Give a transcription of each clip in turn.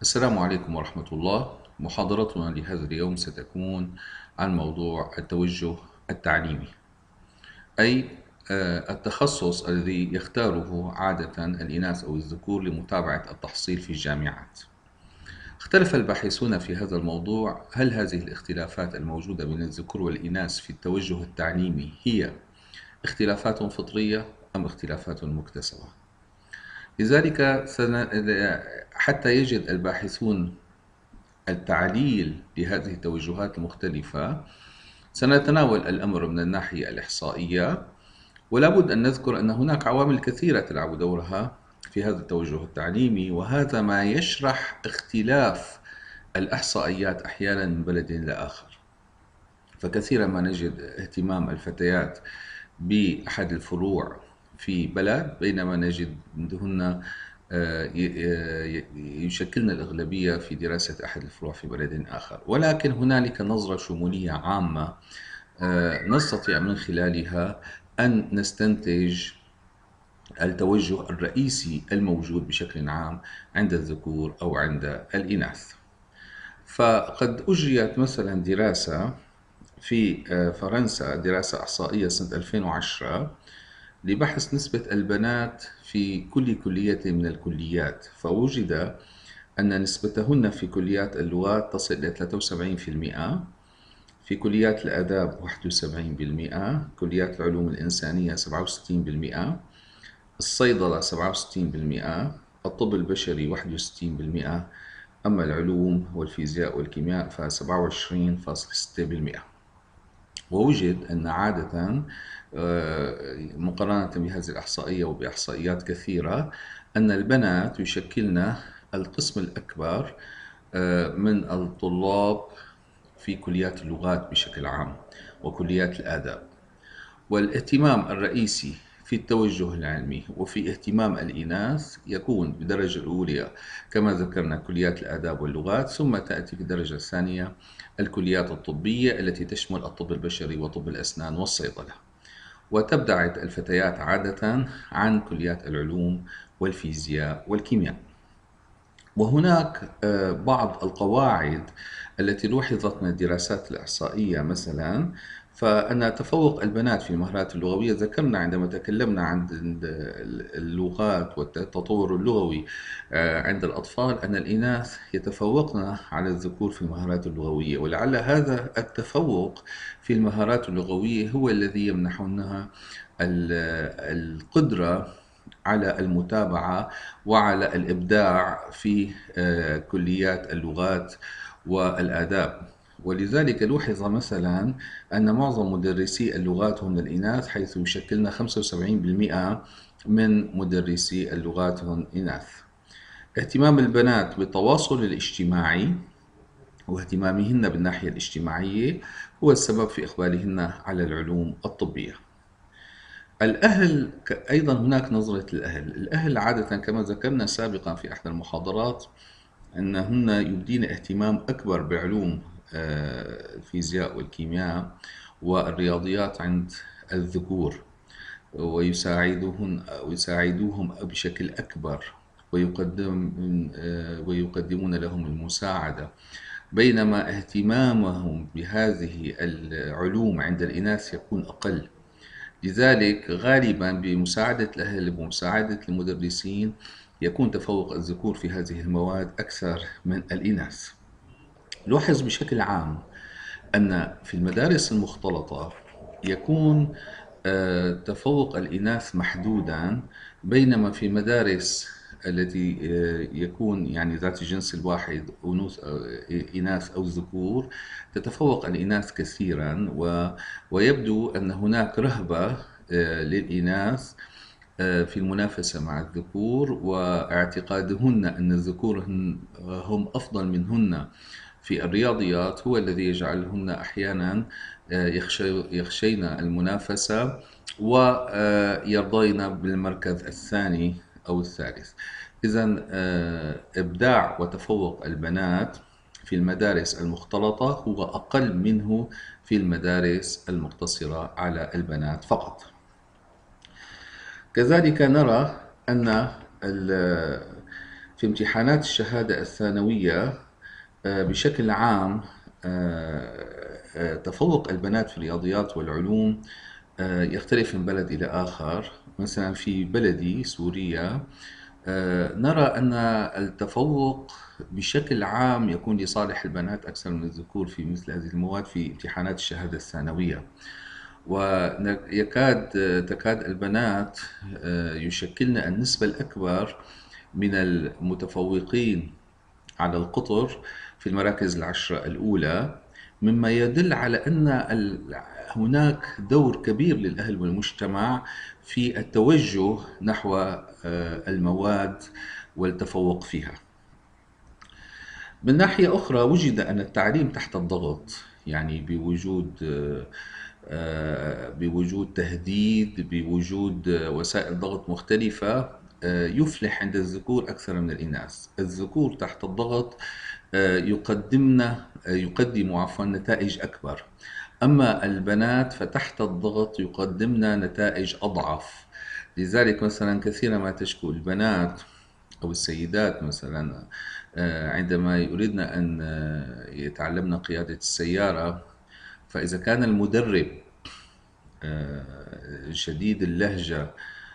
السلام عليكم ورحمة الله. محاضرتنا لهذا اليوم ستكون عن موضوع التوجه التعليمي، أي التخصص الذي يختاره عادة الإناث أو الذكور لمتابعة التحصيل في الجامعات. اختلف الباحثون في هذا الموضوع، هل هذه الاختلافات الموجودة بين الذكور والإناث في التوجه التعليمي هي اختلافات فطرية أم اختلافات مكتسبة؟ لذلك حتى يجد الباحثون التعليل لهذه التوجهات المختلفة، سنتناول الأمر من الناحية الإحصائية، ولا بد أن نذكر أن هناك عوامل كثيرة تلعب دورها في هذا التوجه التعليمي، وهذا ما يشرح اختلاف الإحصائيات أحيانا من بلد لآخر. فكثيرا ما نجد اهتمام الفتيات بأحد الفروع في بلد، بينما نجد عندهن يشكلن الأغلبية في دراسة أحد الفروع في بلد آخر. ولكن هنالك نظرة شمولية عامة نستطيع من خلالها أن نستنتج التوجه الرئيسي الموجود بشكل عام عند الذكور أو عند الإناث. فقد أجريت مثلا دراسة في فرنسا، دراسة إحصائية سنة 2010 لبحث نسبة البنات في كل كلية من الكليات، فوجد أن نسبتهن في كليات اللغات تصل إلى 73%، في كليات الآداب 71%، كليات العلوم الإنسانية 67%، الصيدلة 67%، الطب البشري 61%، أما العلوم والفيزياء والكيمياء ف 27.6%. ووجد أن عادة مقارنة بهذه الإحصائية وبإحصائيات كثيرة أن البنات يشكلن القسم الأكبر من الطلاب في كليات اللغات بشكل عام وكليات الآداب. والاهتمام الرئيسي في التوجه العلمي وفي اهتمام الإناث يكون بالدرجة الأولى كما ذكرنا كليات الآداب واللغات، ثم تأتي في الدرجة الثانية الكليات الطبية التي تشمل الطب البشري وطب الأسنان والصيدلة. وتبتعد الفتيات عادة عن كليات العلوم والفيزياء والكيمياء. وهناك بعض القواعد التي لوحظت من الدراسات الإحصائية، مثلا فأن تفوق البنات في المهارات اللغوية، ذكرنا عندما تكلمنا عن اللغات والتطور اللغوي عند الأطفال أن الإناث يتفوقن على الذكور في المهارات اللغوية، ولعل هذا التفوق في المهارات اللغوية هو الذي يمنحنها القدرة على المتابعة وعلى الإبداع في كليات اللغات والآداب. ولذلك لوحظ مثلا أن معظم مدرسي اللغات هم الإناث، حيث يشكلن 75% من مدرسي اللغات هم إناث. اهتمام البنات بالتواصل الاجتماعي واهتمامهن بالناحية الاجتماعية هو السبب في إقبالهن على العلوم الطبية. الأهل أيضا هناك نظرة الأهل عادة كما ذكرنا سابقا في أحد المحاضرات أنهن يبدين اهتمام أكبر بعلوم الفيزياء والكيمياء والرياضيات عند الذكور، ويساعدوهم بشكل أكبر ويقدمون لهم المساعدة، بينما اهتمامهم بهذه العلوم عند الإناث يكون أقل. لذلك غالبا بمساعدة الأهل ومساعدة المدرسين يكون تفوق الذكور في هذه المواد أكثر من الإناث. نلاحظ بشكل عام أن في المدارس المختلطة يكون تفوق الإناث محدودا، بينما في المدارس التي يكون يعني ذات الجنس الواحد إناث أو ذكور تتفوق الإناث كثيرا، ويبدو أن هناك رهبة للإناث في المنافسة مع الذكور، واعتقادهن أن الذكور هم أفضل منهن في الرياضيات هو الذي يجعلهن أحيانا يخشين المنافسة ويرضين بالمركز الثاني أو الثالث. إذن إبداع وتفوق البنات في المدارس المختلطة هو أقل منه في المدارس المقتصرة على البنات فقط. كذلك نرى أن في امتحانات الشهادة الثانوية بشكل عام تفوق البنات في الرياضيات والعلوم يختلف من بلد إلى آخر. مثلا في بلدي سوريا نرى أن التفوق بشكل عام يكون لصالح البنات أكثر من الذكور في مثل هذه المواد في امتحانات الشهادة الثانوية. تكاد البنات يشكلن النسبة الأكبر من المتفوقين على القطر في المراكز العشرة الأولى، مما يدل على أن هناك دور كبير للأهل والمجتمع في التوجه نحو المواد والتفوق فيها. من ناحية أخرى وجد أن التعليم تحت الضغط، يعني بوجود تهديد، بوجود وسائل ضغط مختلفة، يفلح عند الذكور أكثر من الإناث. الذكور تحت الضغط يقدم نتائج أكبر، أما البنات فتحت الضغط يقدمن نتائج أضعف. لذلك مثلا كثيرا ما تشكو البنات أو السيدات مثلا عندما يريدن أن يتعلمن قيادة السيارة، فإذا كان المدرب شديد اللهجة،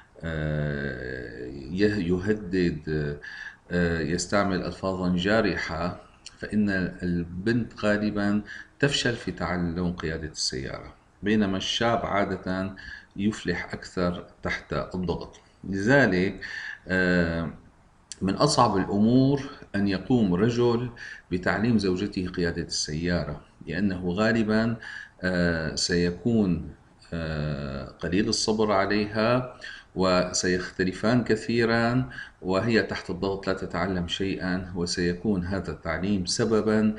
يهدد، يستعمل ألفاظا جارحة، فإن البنت غالبا تفشل في تعلم قيادة السيارة، بينما الشاب عادة يفلح أكثر تحت الضغط. لذلك من أصعب الأمور أن يقوم رجل بتعليم زوجته قيادة السيارة، لأنه غالبا سيكون قليل الصبر عليها، وسيختلفان كثيرا، وهي تحت الضغط لا تتعلم شيئا، وسيكون هذا التعليم سببا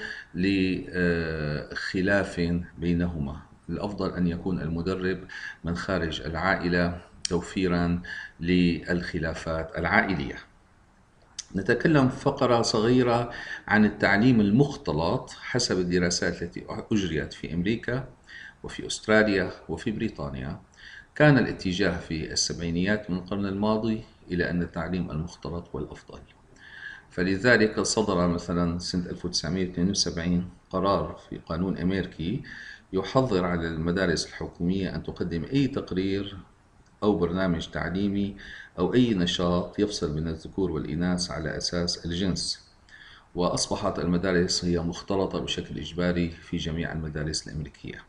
لخلاف بينهما. الأفضل أن يكون المدرب من خارج العائلة توفيرا للخلافات العائلية. نتكلم فقرة صغيرة عن التعليم المختلط حسب الدراسات التي أجريت في أمريكا وفي أستراليا وفي بريطانيا. كان الاتجاه في السبعينيات من القرن الماضي إلى أن التعليم المختلط هو الأفضل، فلذلك صدر مثلا سنة 1972 قرار في قانون أمريكي يحظر على المدارس الحكومية أن تقدم أي تقرير أو برنامج تعليمي أو أي نشاط يفصل بين الذكور والإناث على أساس الجنس، وأصبحت المدارس هي مختلطة بشكل إجباري في جميع المدارس الأمريكية.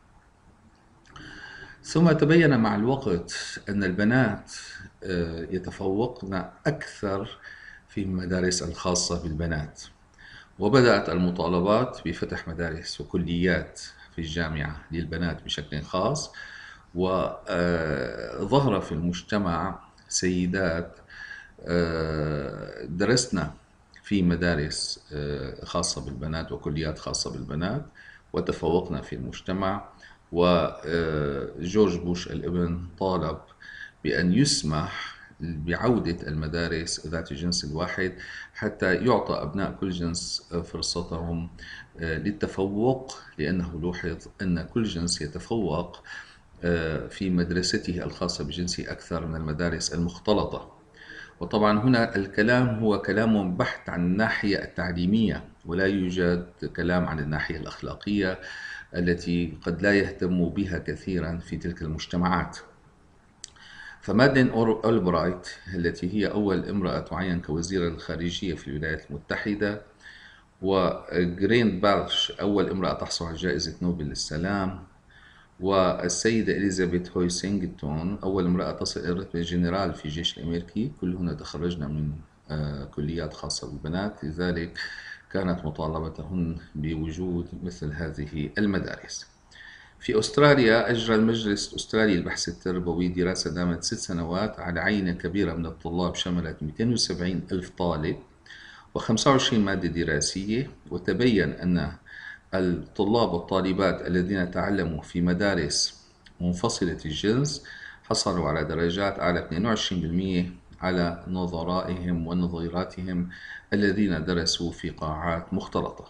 ثم تبين مع الوقت أن البنات يتفوقن أكثر في المدارس الخاصة بالبنات، وبدأت المطالبات بفتح مدارس وكليات في الجامعة للبنات بشكل خاص، وظهر في المجتمع سيدات درسنا في مدارس خاصة بالبنات وكليات خاصة بالبنات وتفوقنا في المجتمع. وجورج بوش الابن طالب بأن يسمح بعودة المدارس ذات الجنس الواحد حتى يعطى أبناء كل جنس فرصتهم للتفوق، لأنه لوحظ أن كل جنس يتفوق في مدرسته الخاصة بجنسه أكثر من المدارس المختلطة. وطبعا هنا الكلام هو كلام بحت عن الناحية التعليمية، ولا يوجد كلام عن الناحية الأخلاقية التي قد لا يهتم بها كثيرا في تلك المجتمعات. فمادلين أولبرايت التي هي أول امرأة تعين كوزيرة الخارجية في الولايات المتحدة، وجرين بارش أول امرأة تحصل على جائزة نوبل للسلام، والسيدة إليزابيث هويسينغتون أول امرأة تصل إلى رتبة الجنرال في الجيش الأمريكي، كلهن تخرجن من كليات خاصة بالبنات. لذلك كانت مطالبتهن بوجود مثل هذه المدارس. في أستراليا أجرى المجلس الأسترالي للبحث التربوي دراسة دامت 6 سنوات على عينة كبيرة من الطلاب شملت 270 ألف طالب و25 مادة دراسية، وتبين أن الطلاب والطالبات الذين تعلموا في مدارس منفصلة الجنس حصلوا على درجات أعلى 22% على نظرائهم ونظيراتهم الذين درسوا في قاعات مختلطة.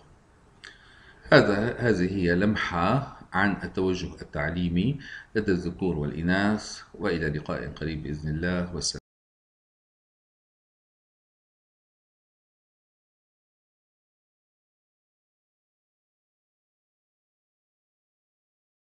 هذه هي لمحة عن التوجه التعليمي لدى الذكور والإناث، وإلى لقاء قريب بإذن الله. والسلام.